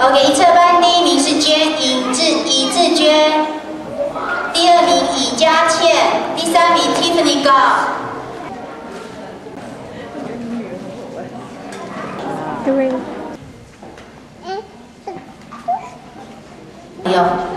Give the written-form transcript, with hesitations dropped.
OK， 一测班第1名是尹志娟，第2名尹嘉倩，第3名 Tiffany 高。 对。 有。